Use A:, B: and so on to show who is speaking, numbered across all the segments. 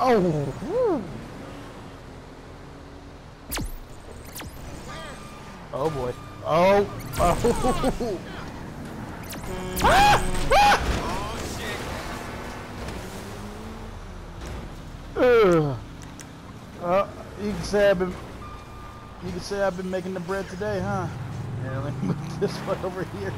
A: Oh, whew. Oh boy. Oh, oh. Ah! Ah! You can say I've been making the bread today, huh? Yeah, let me move this one over here.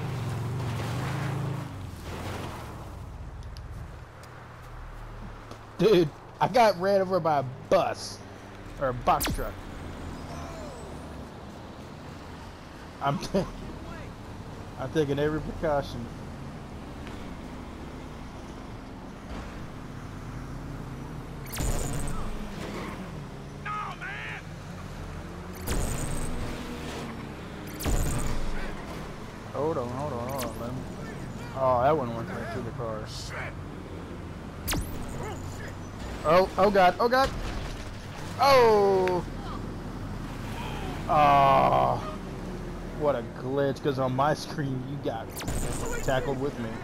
A: Dude, I got ran over by a bus or a box truck. I'm taking every precaution. Hold on. Let me... Oh, that one went right through the car. Oh god. Oh! Oh! What a glitch, because on my screen you got tackled with me.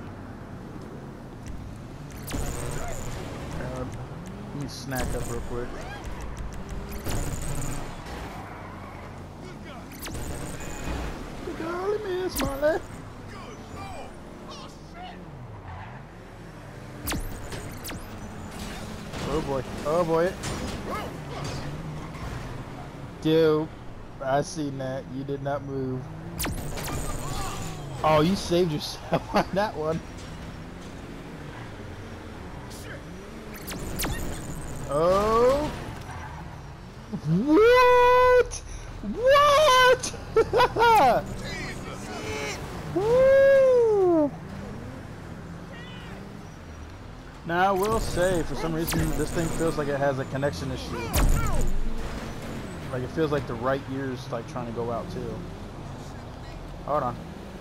A: Let me snack up real quick. Golly, Miss Marley. Oh boy. Dude, I seen that. You did not move. Oh, you saved yourself on that one. Oh. What? Woo! Now I will say, for some reason, this thing feels like it has a connection issue. Like it feels like the right ear's like trying to go out too. Hold on.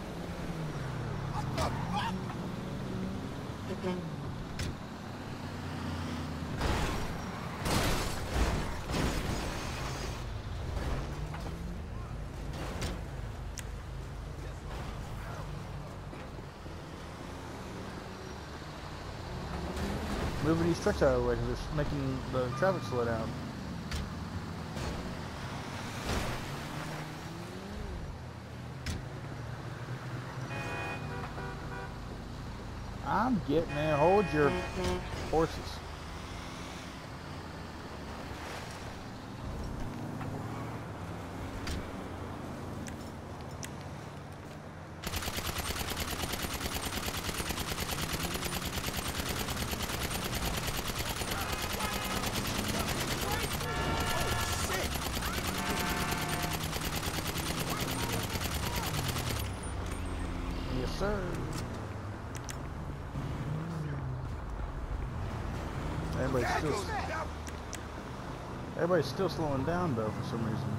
A: Moving these trucks out of the way because they're making the traffic slow down. I'm getting there. Hold your horses. Yes, sir. Everybody's still slowing down though for some reason.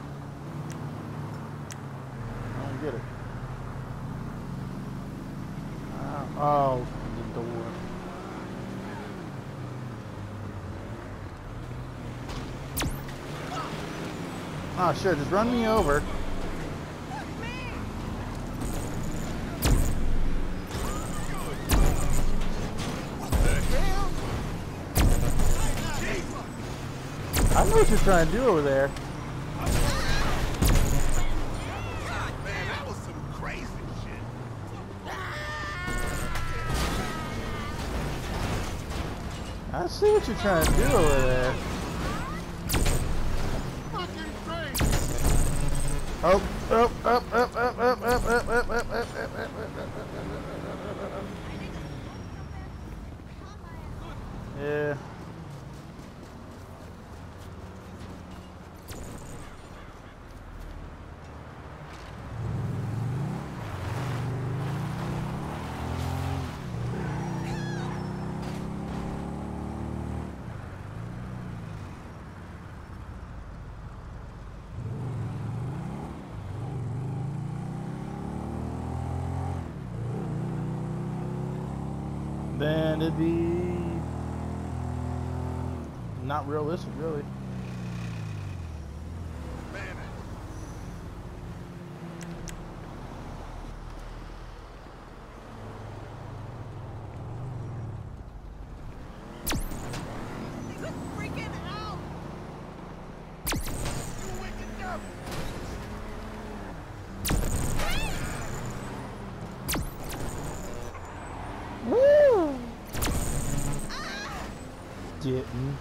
A: I don't get it. Oh, the door. Oh, sure, just run me over. I know what you're trying to do over there.
B: God, man, that was some crazy shit.
A: I see what you're trying to do over there. Up. Yeah. Then it'd be not realistic, really. didn't.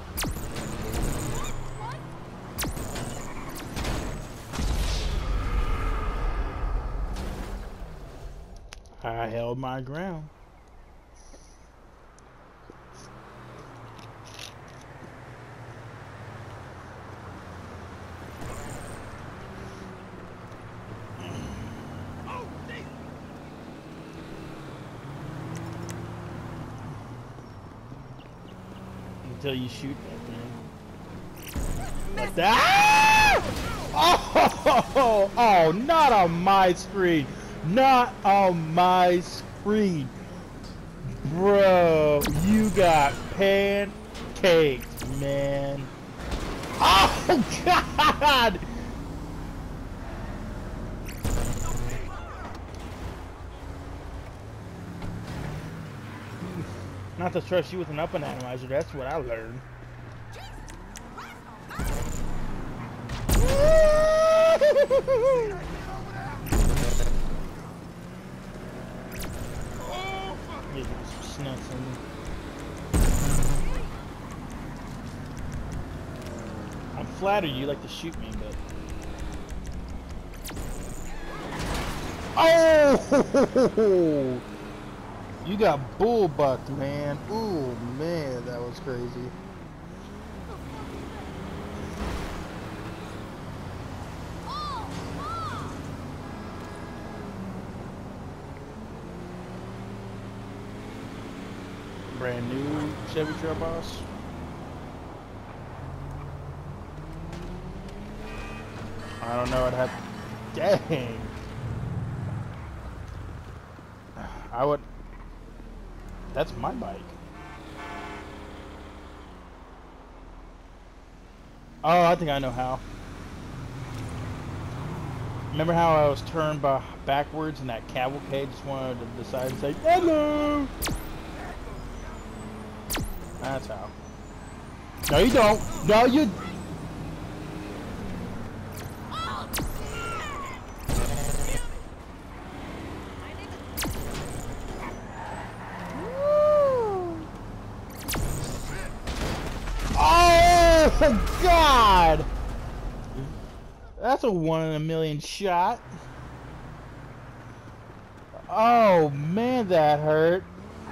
A: I held my ground. Until you shoot that thing. Like that. Oh, not on my screen. Not on my screen. Bro, you got pancaked, man. Oh, God. Not to trust you with an up and analyzer, that's what I learned. Get some snuts in me. I'm flattered you like to shoot me, but... Oh! You got bull bucked, man. Ooh, man, that was crazy. Brand new Chevy Trail Boss. I don't know. I'd have. Dang. I would. That's my bike. Oh, I think I know how. Remember how I was turned backwards and that cavalcade just wanted to decide to say hello? That's how. No, you don't. No, you. Oh God! That's a 1 in a million shot. Oh man, that hurt.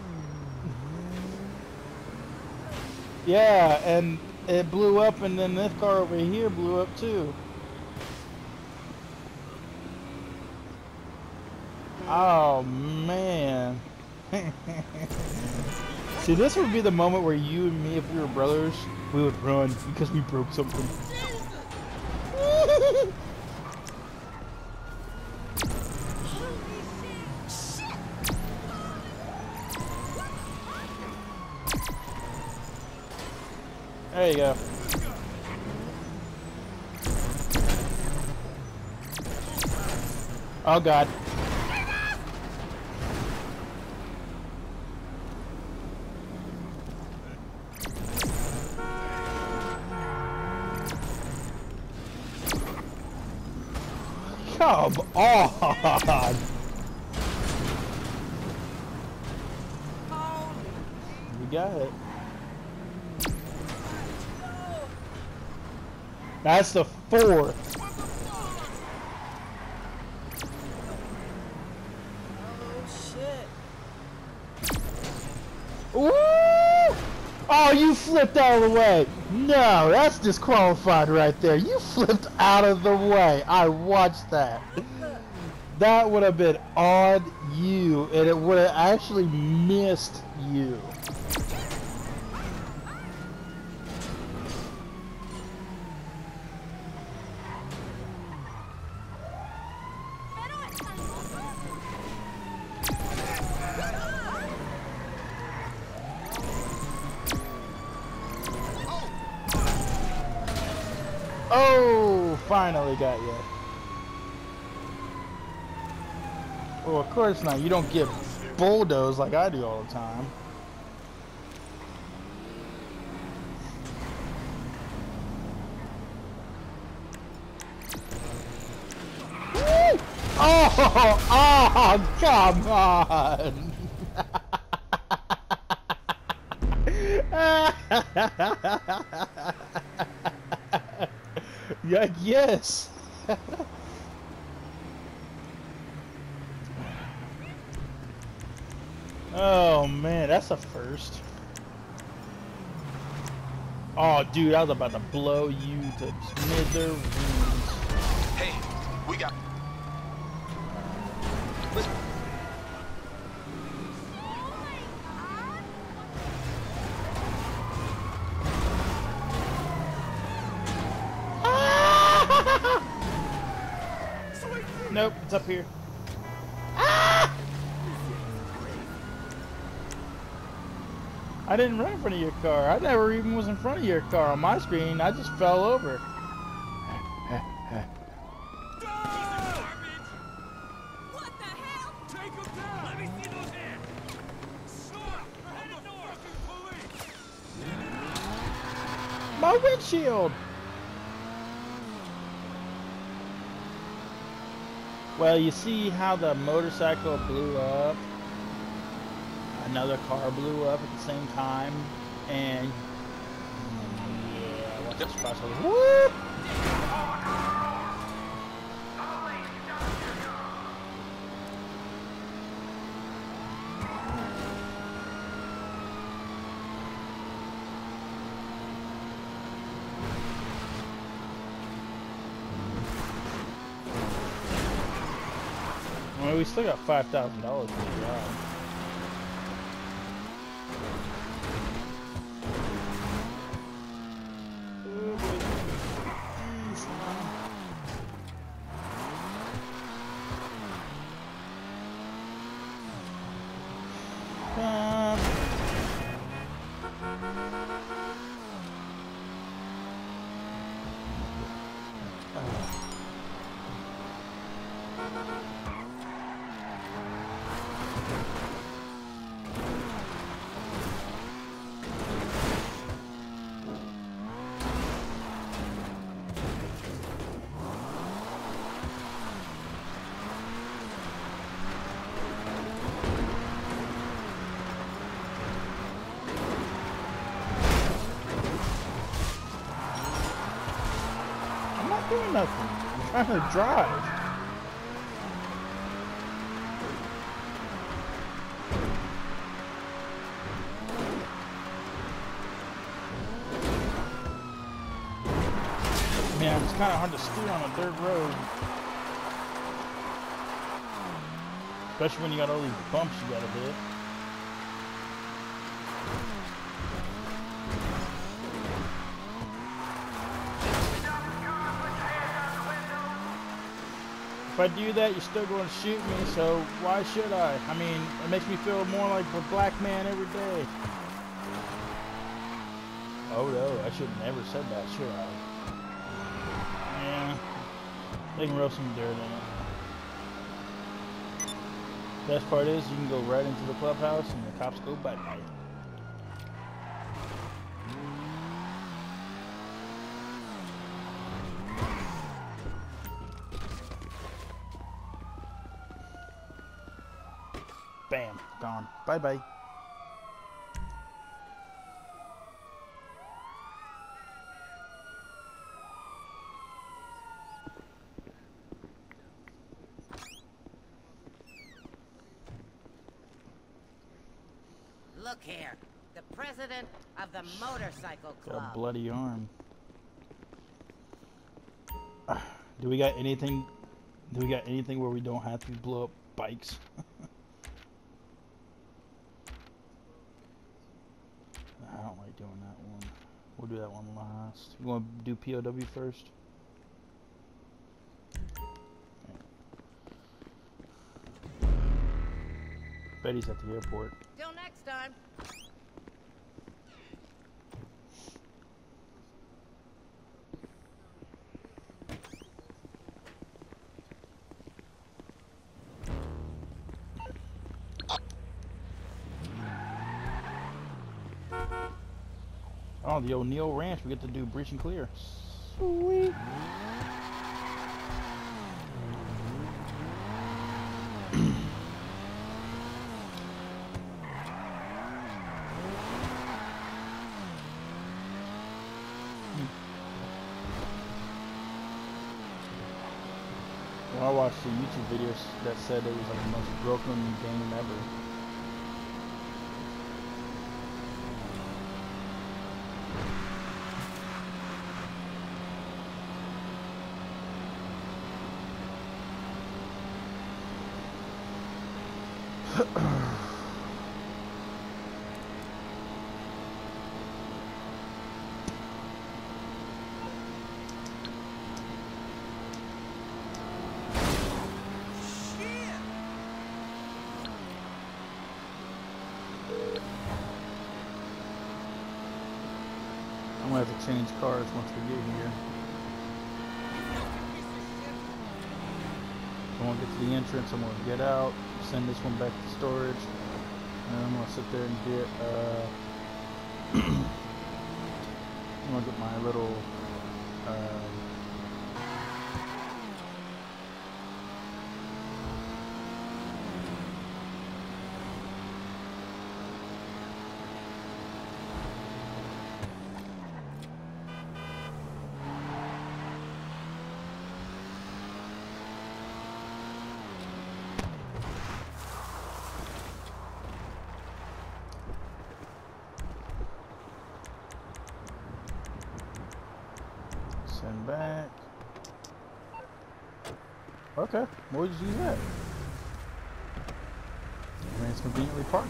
A: Yeah, and it blew up, and then this car over here blew up too. Oh man. See, this would be the moment where you and me, if we were brothers, we would run because we broke something. There you go. Oh God. Come on! You got it. That's the 4th.
C: Oh shit.
A: Ooh! Oh, you flipped out of the way. No, that's disqualified right there. You flipped out of the way. I watched that. That would have been on you, and it would have actually missed you. Oh, finally got you. Well, of course not. You don't get bulldozed like I do all the time. Woo! Oh, come on. Yeah, yes. Oh man, that's a first. Oh dude, I was about to blow you to smithereens.
B: Hey, we got.
A: Nope, it's up here. I didn't run in front of your car. I never even was in front of your car on my screen. I just fell over.
C: What the hell?
B: Take him down! Let me see those hands! Stop! I'm the fucking police!
A: My windshield! Well, you see how the motorcycle blew up? Another car blew up at the same time, and yeah, what's this process? Whoop! Well, we still got $5,000 for the job. I'm not doing nothing. I'm trying to drive. Man, it's kind of hard to steer on a dirt road. Especially when you got all these bumps you gotta hit. If I do that, you're still going to shoot me, so why should I? I mean, it makes me feel more like a black man every day. Oh no, I should have never said that, should I? Yeah, they can roast some dirt in it. Best part is you can go right into the clubhouse and the cops go bye-bye. Bam, gone. Bye-bye.
D: Look here, the president of the motorcycle
A: Got a
D: club.
A: bloody arm. Do we got anything? Do we got anything where we don't have to blow up bikes? I don't like doing that one. We'll do that one last. You want to do POW first? Betty's at the airport.
D: Till next time.
A: Oh, the O'Neill Ranch. We get to do breach and clear. Sweet. I watched a YouTube video that said it was like the most broken game ever. I'm gonna have to change cars once we get here. I'm gonna get to the entrance, I'm gonna get out, send this one back to storage, and I'm gonna sit there and get I'm gonna get my little send back. Okay, we'll just use that. I mean, it's conveniently parked.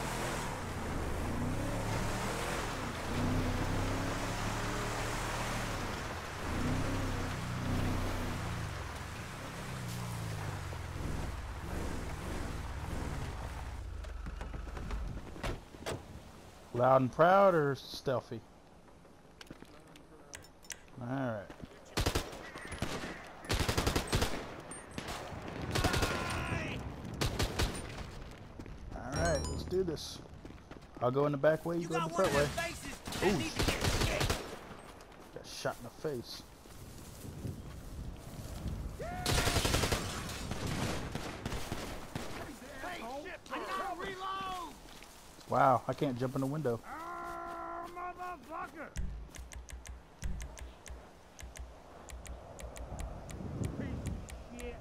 A: Loud and proud or stealthy? Alright. Alright, let's do this. I'll go in the back way, you go in the front way. Ooh. Got shot in the face. Wow, I can't jump in the window.
B: Oh, motherfucker! Shit.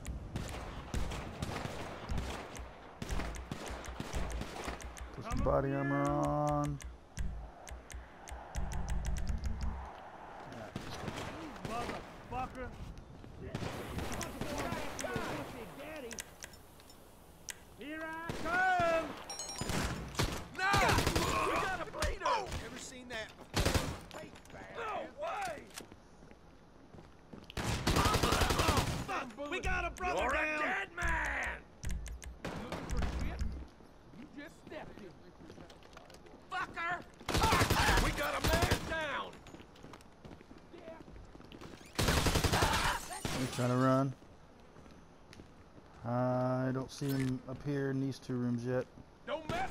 A: Put some body armor on.
B: Motherfucker! Here I come!
E: We got a bleeder! Never seen that before.
B: No way!
E: We got a brother
B: You're
E: down!
B: a dead man!
E: Looking for shit? You just stepped in.
B: Fucker! We got a man down!
A: He's trying to run. I don't see him up here in these two rooms yet.
B: Don't mess!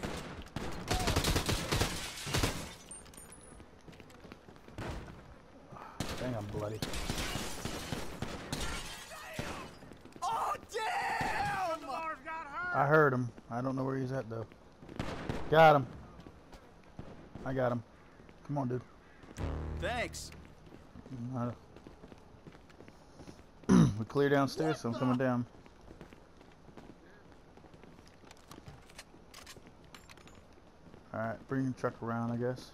A: Dang, I'm bloody.
E: Oh, damn!
B: Lars got hurt!
A: I heard him. I don't know where he's at though. Got him. I got him. Come on, dude.
E: Thanks.
A: We clear downstairs, so I'm coming down. Alright, bring the truck around, I guess.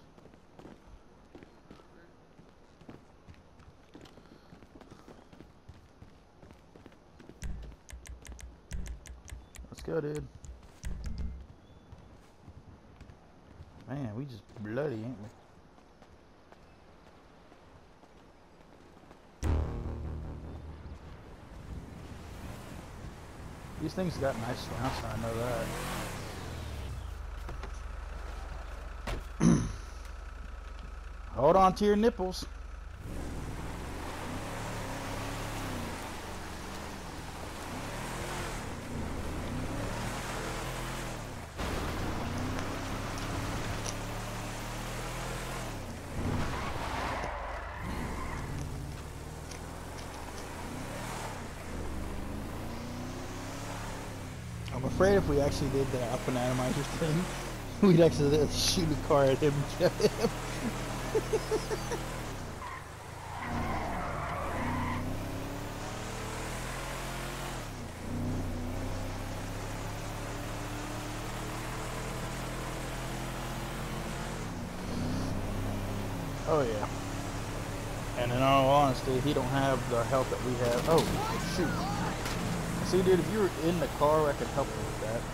A: Let's go, dude. Man, we just bloody, ain't we? These things got nice surround sound, I know that. Hold on to your nipples. I'm afraid if we actually did the up and atomizer thing, we'd actually shoot a car at him and kill him. Oh yeah. And in all honesty, he don't have the help that we have. Oh, shoot. See, dude, if you were in the car, I could help you with that.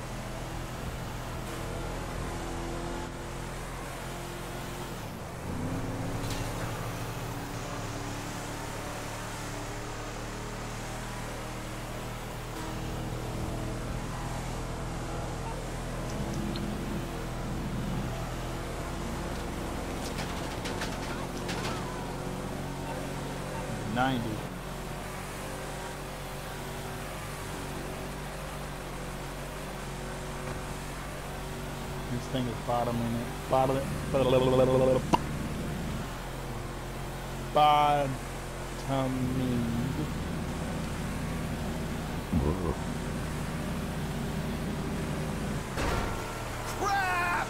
A: This thing is bottoming.
B: Crap!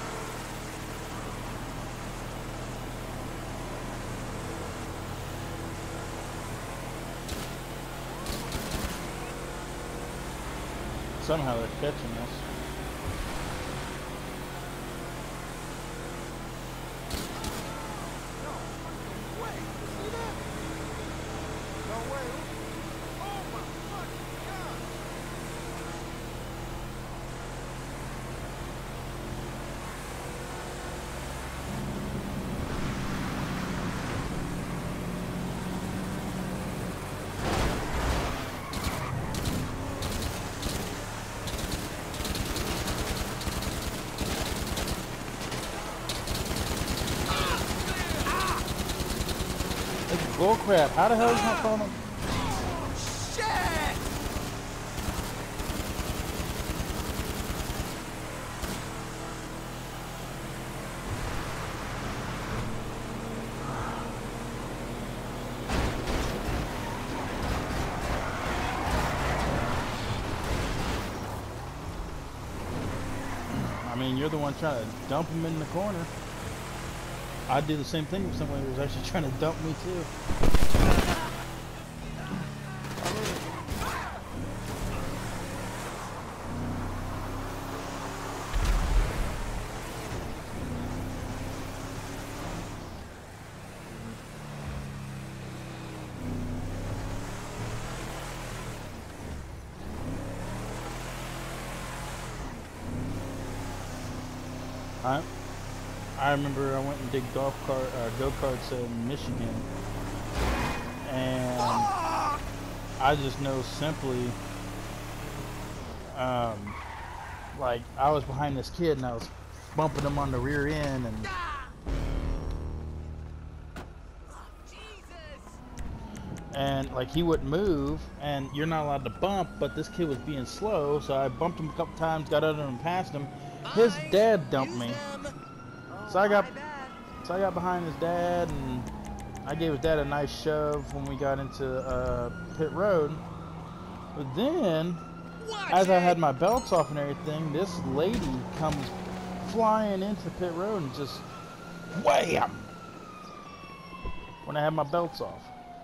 A: Somehow they're catching us. Bull crap! How the hell is my phone?
B: Shit!
A: I mean, you're the one trying to dump him in the corner. I'd do the same thing if someone was actually trying to dump me too. I remember I went and did go-karts in Michigan, and I just know simply, like I was behind this kid and I was bumping him on the rear end, and like he wouldn't move, and you're not allowed to bump, but this kid was being slow, so I bumped him a couple times, got under him and passed him. His dad dumped me. So I got behind his dad, and I gave his dad a nice shove when we got into pit road. But then, as I had my belts off and everything, this lady comes flying into pit road and just wham! When I had my belts off.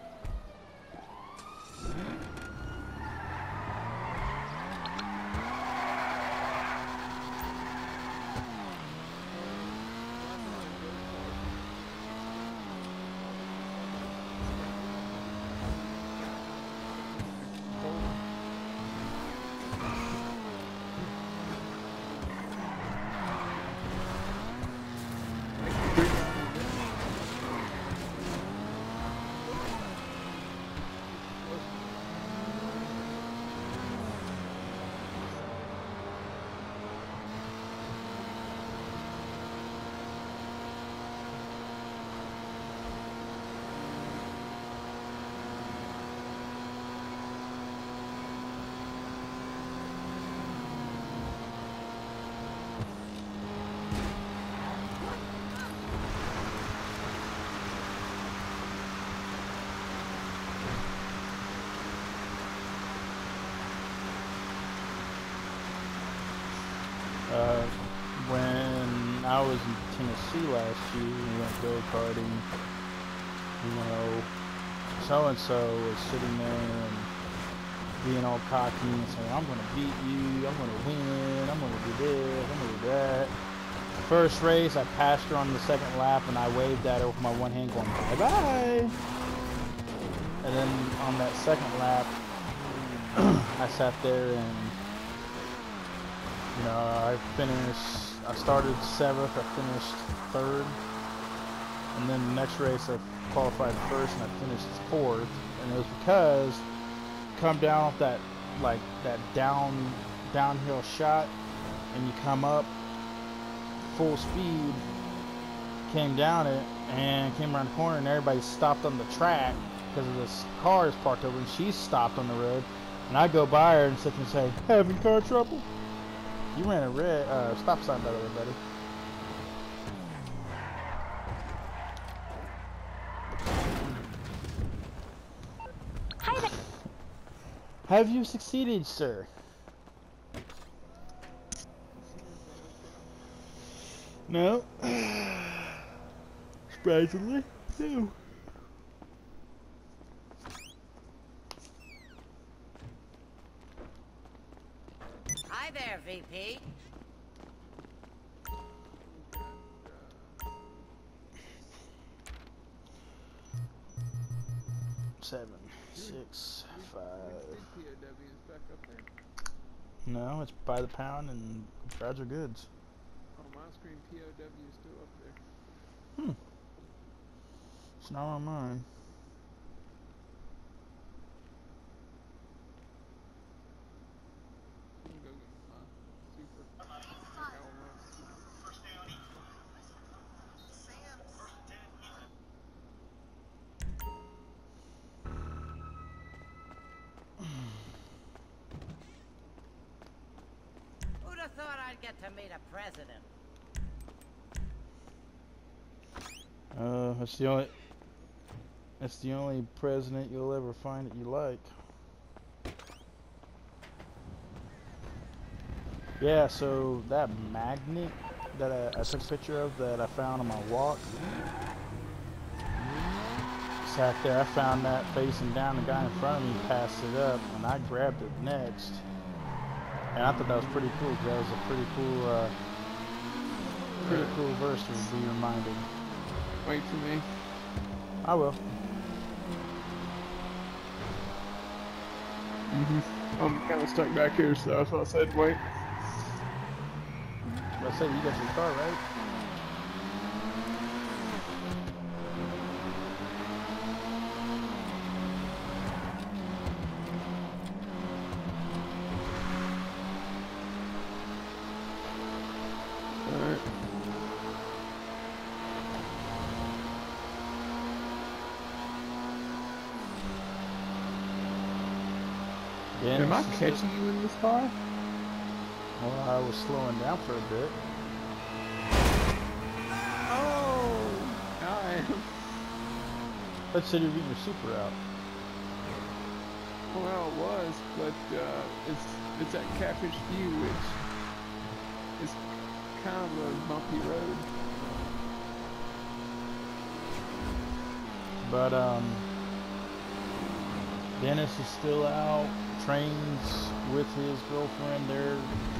A: When I was in Tennessee last year, we went go-karting, you know, so-and-so was sitting there and being all cocky and saying, I'm going to beat you, I'm going to win, I'm going to do this, I'm going to do that. First race, I passed her on the second lap, and I waved at her with my one hand going, bye-bye. And then on that second lap, I sat there and, you know, I started 7th, I finished 3rd. And then the next race, I qualified first, and I finished 4th. And it was because come down off that, like, that downhill shot, and you come up full speed, came down it, and came around the corner, and everybody stopped on the track because of this car is parked over, and she stopped on the road, and I go by her and sit and say, having car trouble? You ran a red stop sign, by the way, buddy.
C: Hi there.
A: Have you succeeded, sir? No. Surprisingly, no.
D: Hi there, VP.
A: Seven, 6, 5.
E: POW is back up there.
A: No, it's by the pound and drives are goods.
E: On my screen, POW is still up there.
A: Hmm. It's not on mine.
E: I'm gonna go get my super. I got one.
D: Who'd have thought I'd get to meet a president?
A: That's the only president you'll ever find that you like. Yeah, so that magnet that I took a picture of that I found on my walk, sat there, I found that facing down, the guy in front of me passed it up, and I grabbed it next. And I thought that was pretty cool, because that was a pretty cool verse to be reminded.
E: Wait for me.
A: I will.
E: I'm kind of stuck back here, so that's why I said wait.
A: I said you got your car, right?
E: Alright.
A: Yeah.
E: Am I catching you in this car?
A: Well, I was slowing down for a bit.
E: Oh! I am.
A: Let's say you're getting your super out.
E: Well, it was, but it's at Catfish View, which is kind of a bumpy road.
A: But Dennis is still out. Trains with his girlfriend. They're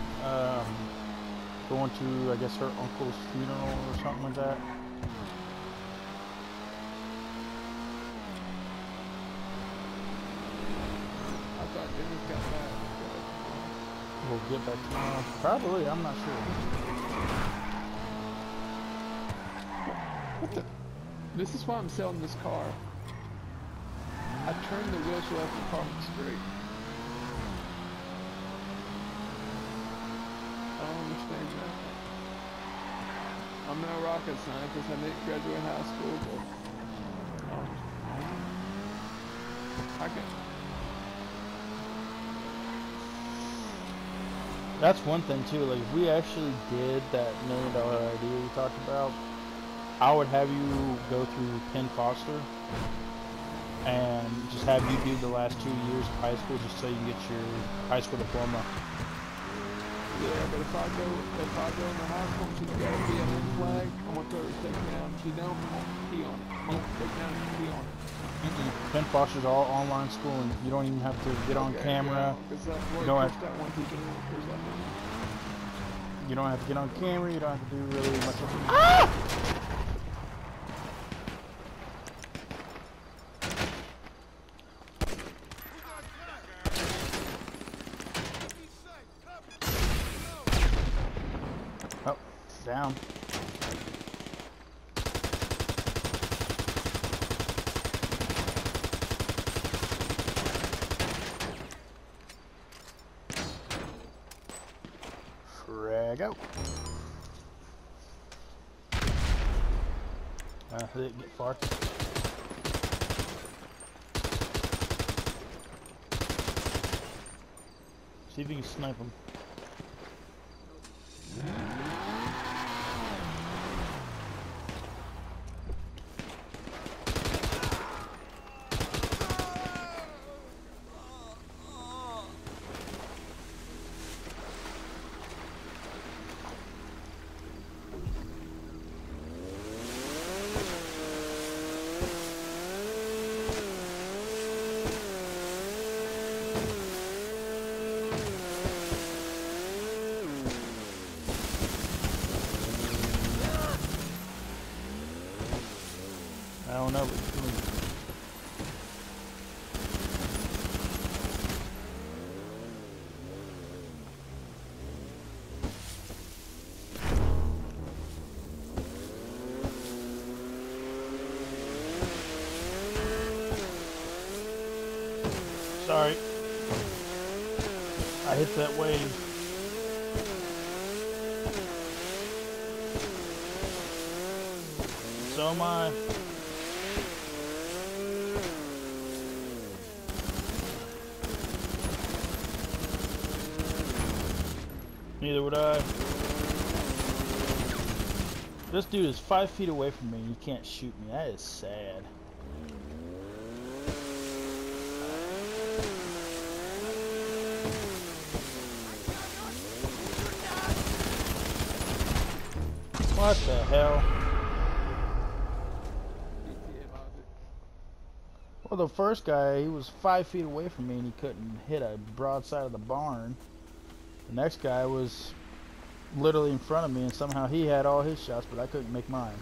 A: going to, I guess, her uncle's funeral or something like that.
E: I thought Dennis got back.
A: We'll get back tomorrow. Probably, I'm not sure.
E: What the? This is why I'm selling this car. I turned the wheel so that the car was straight. I don't understand that. I'm no rocket scientist. I didn't graduate high school, but I can.
A: That's one thing too. Like, if we actually did that $1 million idea we talked about, I would have you go through Penn Foster and just have you do the last 2 years of high school just so you can get your high school diploma.
E: Yeah, but if I go in the high school, she's got a BLM flag. I want her to take down. She don't pee on it. I want to take down and pee on it.
A: Penn Foster's all online school, and you don't even have to get on camera. You don't have. You don't have to get on camera. You don't have to do really much. Ah! Oh, down. Frag out. I didn't get far. See if you can snipe him. I don't know what you're doing. Sorry. I hit that wave. So am I. Neither would I. This dude is 5 feet away from me and he can't shoot me. That is sad. What the hell? Well, the first guy, he was 5 feet away from me and he couldn't hit a broadside of the barn. The next guy was literally in front of me and somehow he had all his shots, but I couldn't make mine.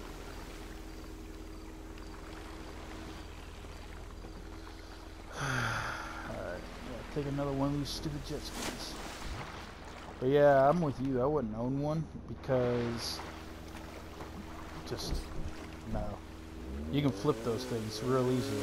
A: Alright, take another one of these stupid jet skis. But yeah, I'm with you. I wouldn't own one because just no. You can flip those things real easily.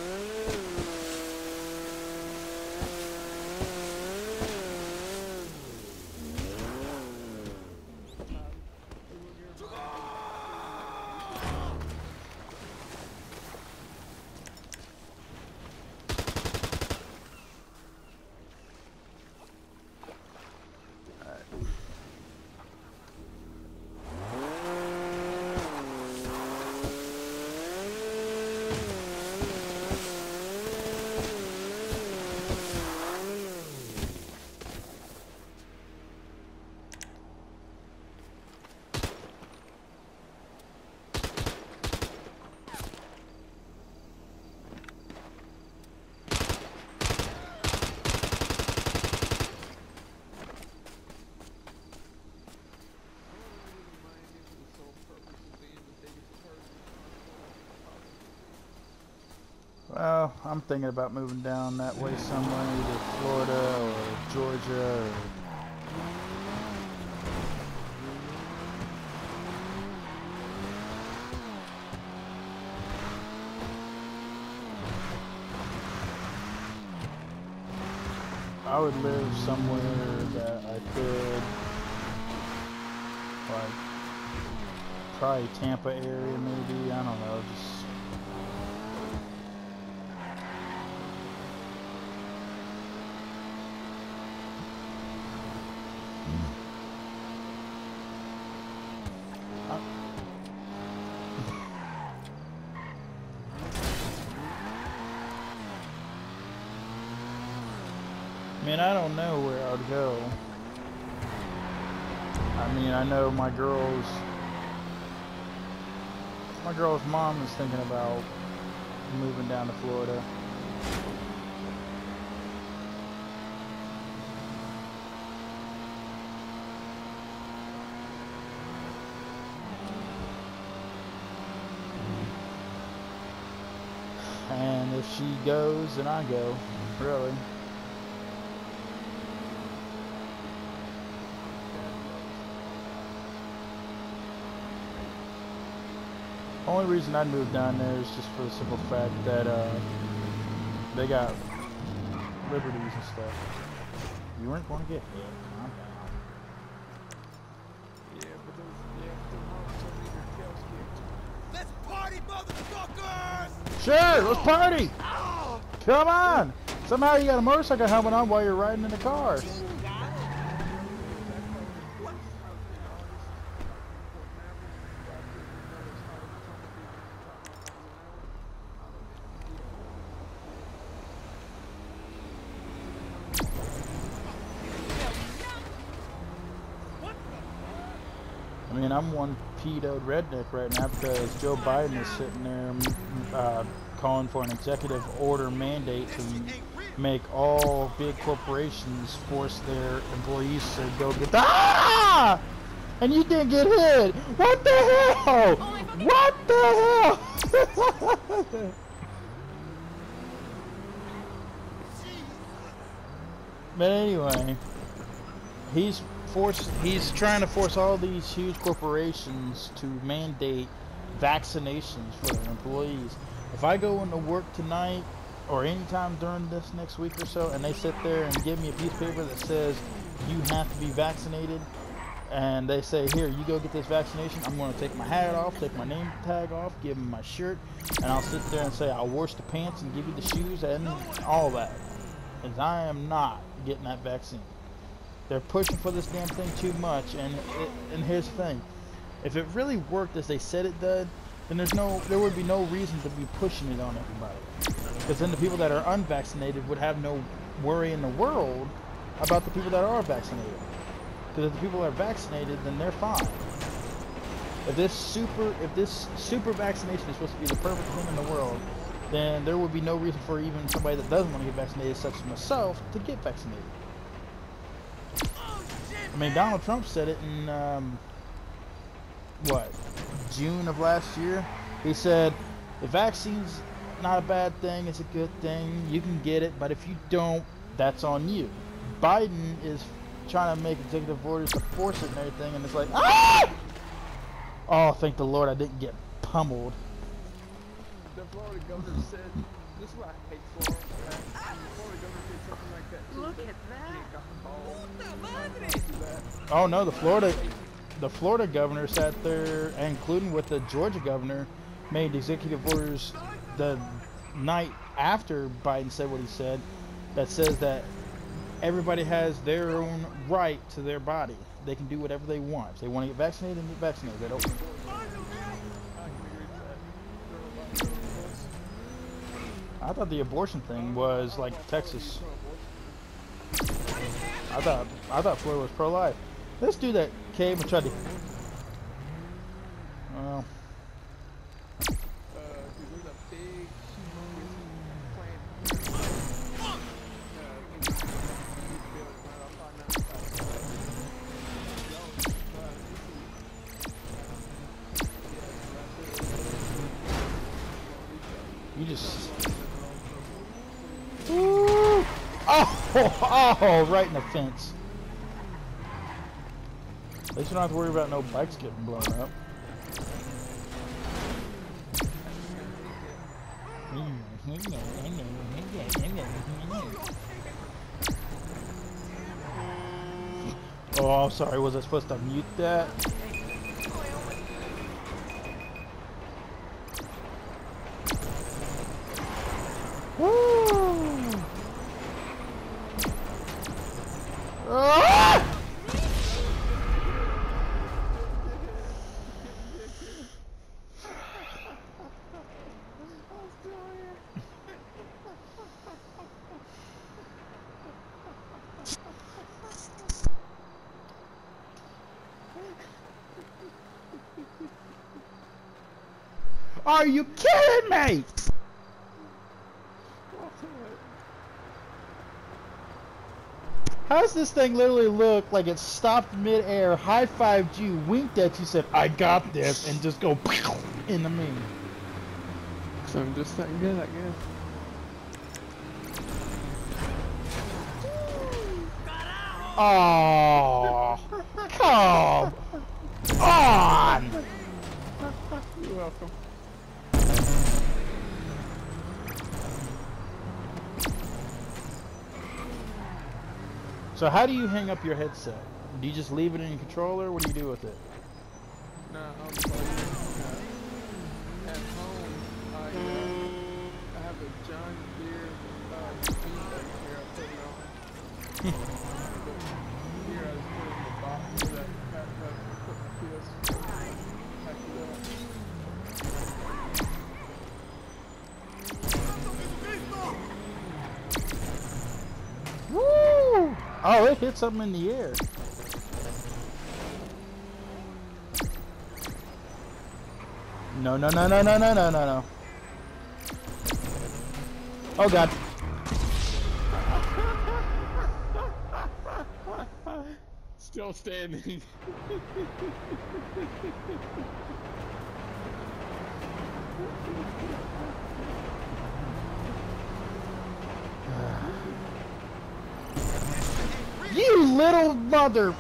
A: Well, I'm thinking about moving down that way somewhere, either Florida or Georgia or... I would live somewhere that I could, like, probably Tampa area maybe, I don't know, just... I mean, I don't know where I'd go. I mean, I know my girl's mom is thinking about moving down to Florida. And if she goes, then I go. Really. Only reason I moved down there is just for the simple fact that they got liberties and stuff. You weren't going to get hit. Calm down.
E: Yeah, but those, yeah, the moms don't need their tails kicked.
B: Let's party, motherfuckers!
A: Sure, let's party! Come on! Somehow you got a motorcycle helmet on while you're riding in the car. I mean, I'm one pedoed redneck right now because Joe Biden is sitting there calling for an executive order mandate to make all big corporations force their employees to go get the and you didn't get hit. What the hell? What the hell? But anyway, he's trying to force all these huge corporations to mandate vaccinations for their employees. If I go into work tonight or anytime during this next week or so and they sit there and give me a piece of paper that says you have to be vaccinated and they say, here, you go get this vaccination, I'm going to take my hat off, take my name tag off, give them my shirt, and I'll sit there and say I'll wash the pants and give you the shoes and all that. Because I am not getting that vaccine. They're pushing for this damn thing too much, and here's the thing: if it really worked as they said it did, then there would be no reason to be pushing it on everybody. Because then the people that are unvaccinated would have no worry in the world about the people that are vaccinated. Because if the people are vaccinated, then they're fine. If this super vaccination is supposed to be the perfect thing in the world, then there would be no reason for even somebody that doesn't want to get vaccinated, such as myself, to get vaccinated. I mean, Donald Trump said it in, June of last year? He said, the vaccine's not a bad thing, it's a good thing, you can get it, but if you don't, that's on you. Biden is trying to make executive orders to force it and everything, and it's like, ah! Oh, thank the Lord I didn't get pummeled.
E: The Florida governor said, this is what I hate Florida. The Florida governor did something like that too.
D: Look at that.
E: He got the ball.
A: Oh no, the Florida governor sat there, including with the Georgia governor, made executive orders the night after Biden said what he said, that says that everybody has their own right to their body. They can do whatever they want. If they want to get vaccinated, then get vaccinated. They don't. I thought the abortion thing was like Texas. I thought Florida was pro-life. This dude that came and tried to. Well.
E: There's a big,
A: You just. Ooh. Oh, right in the fence. At least you don't have to worry about no bikes getting blown up. Oh, I'm sorry. Was I supposed to mute that? Woo! Ah! Are you kidding me? How's this thing literally look like it stopped mid-air, high-fived you, winked at you, said, I got this, and just go into me?
E: So I'm just that good, I guess.
A: Oh, come on!
E: You're welcome.
A: So how do you hang up your headset? Do you just leave it in your controller? What do you do with it?
E: No, I'm playing at home. I have a John Deere speedboat here. I put it on. But here I just put it in the box so that I put the PS4 pack it up.
A: Woo! Oh, it hit something in the air. No, no, no, no, no, no, no, no, no. Oh, God.
E: Still standing.
A: You little mother...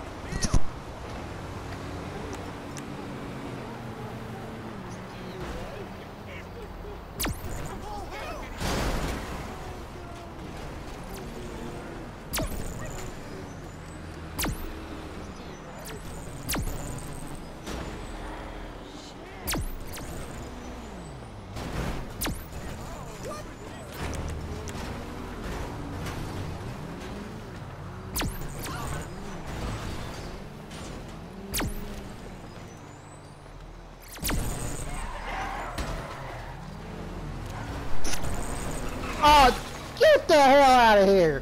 A: Oh, get the hell out of here!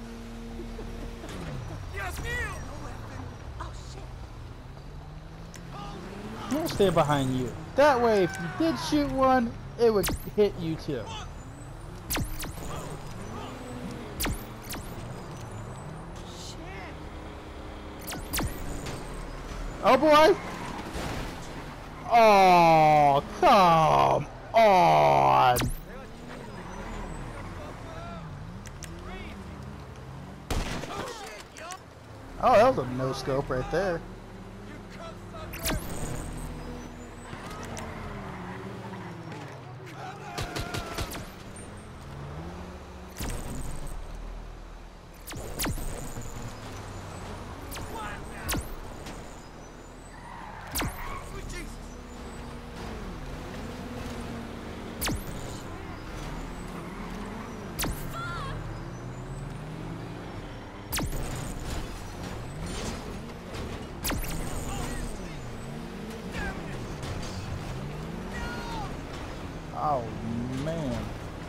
A: I'm gonna stay behind you. That way, if you did shoot one, it would hit you too. Oh boy! Oh, come on! Oh, that was a no scope right there. Oh, man.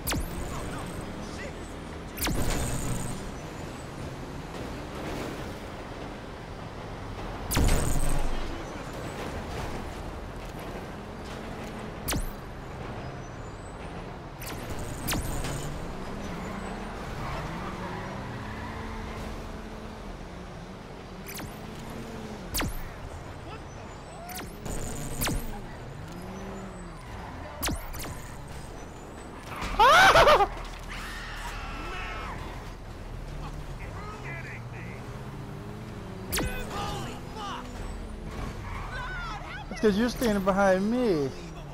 A: It's because you're standing behind me.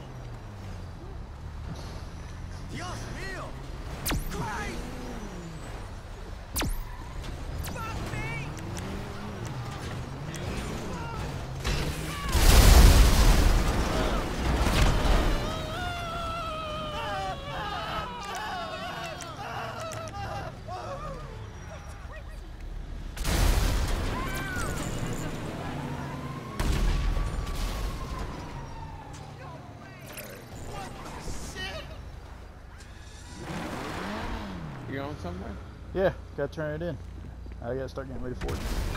E: You going somewhere?
A: Yeah, gotta turn it in. I gotta start getting ready for it.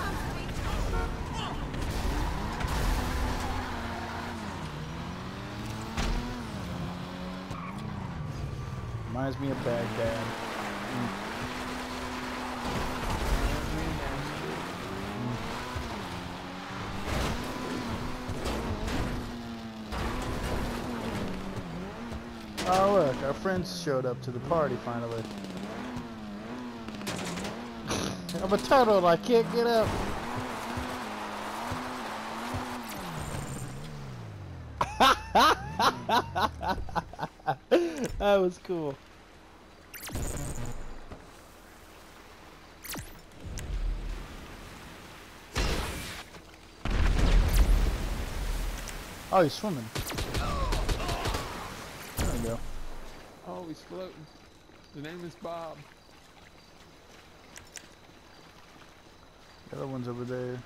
A: Reminds me of Baghdad. Oh look, our friends showed up to the party finally. I'm a turtle and I can't get up. That was cool. Oh, he's swimming. There we go.
E: Oh, he's floating. The name is Bob.
A: The other one's over there.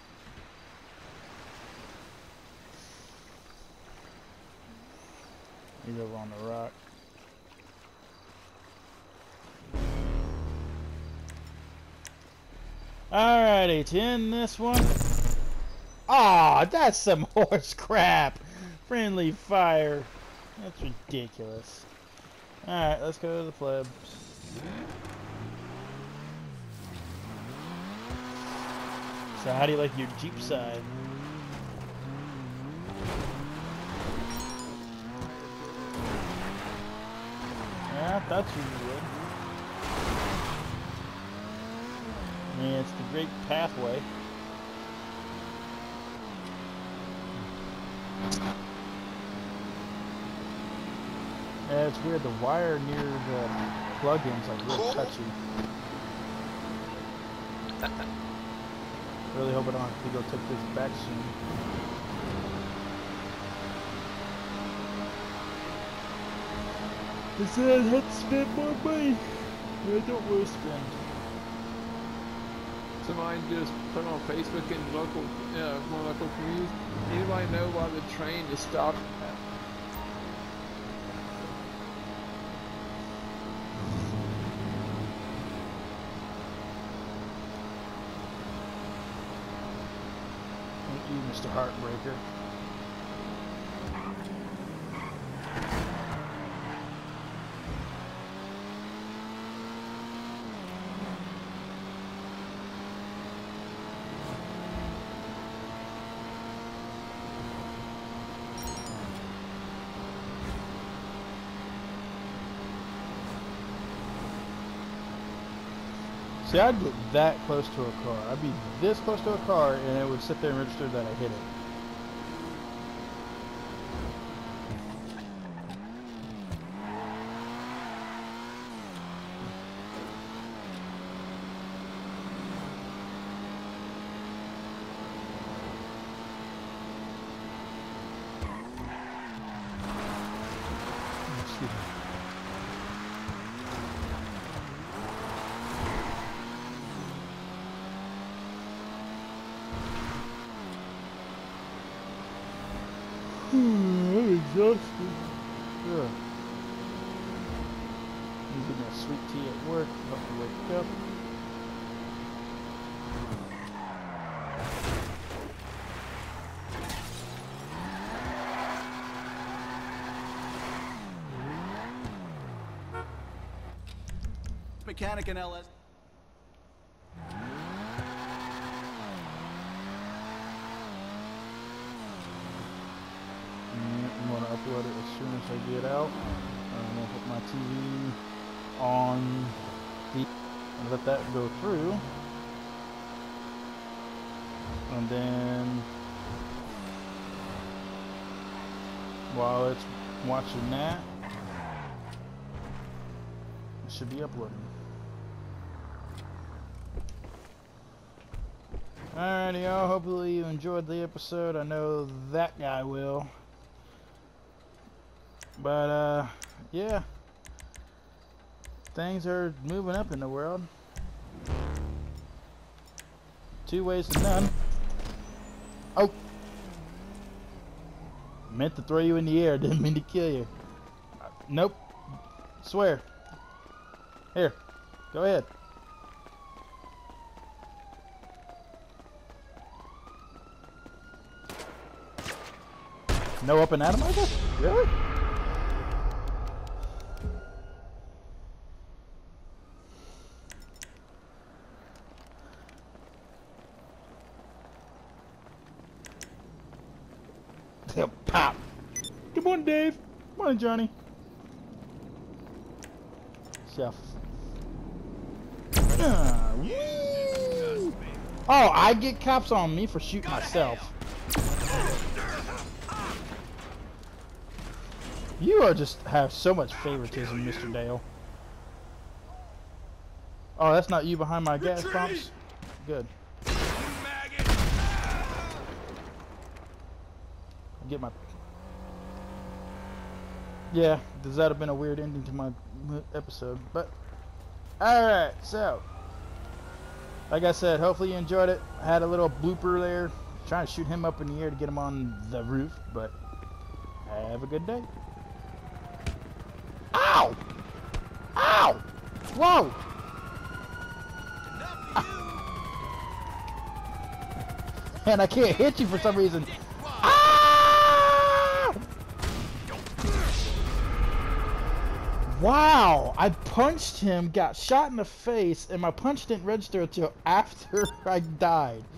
A: He's over on the rock. Alrighty, to end this one. Aw, that's some horse crap. Friendly fire. That's ridiculous. Alright, let's go to the plebs. So how do you like your Jeep side? Yeah, that's really good. I mean, it's the great pathway. Yeah, it's weird. The wire near the plug-in's like real touchy. Really hope I don't have to go take this back soon. It said I had to spend more money. I don't want to spend.
E: Somebody just put on Facebook in local, more local communities. Anybody know why the train is stopped?
A: Thank you, Mr. Heartbreaker. See, I'd get that close to a car. I'd be this close to a car, and it would sit there and register that I hit it. Excuse me. I'm exhausted. Yeah. Using a sweet tea at work, help me wake up.
F: Mechanic and LS.
A: I'm going to upload it as soon as I get out. I'm going to put my TV on the and let that go through. And then while it's watching that, it should be uploading. Alrighty, y'all. Hopefully you enjoyed the episode. I know that guy will. But, yeah. Things are moving up in the world. 2 ways to none. Oh! Meant to throw you in the air, didn't mean to kill you. Nope. Swear. Here. Go ahead. No up and atomizer? Really? Pop. Good morning, Dave. Morning, Johnny. Chef. Whee! Oh, I get cops on me for shooting myself. You are just have so much favoritism, Mr. Dale. Oh, that's not you behind my gas pumps? Good. Get my... Yeah, does that have been a weird ending to my episode? But, alright, so... Like I said, hopefully you enjoyed it. I had a little blooper there. Trying to shoot him up in the air to get him on the roof, but... Have a good day. Ow! Ow! Whoa! And I can't hit you for some reason. Ah! Wow! I punched him, got shot in the face, and my punch didn't register until after I died.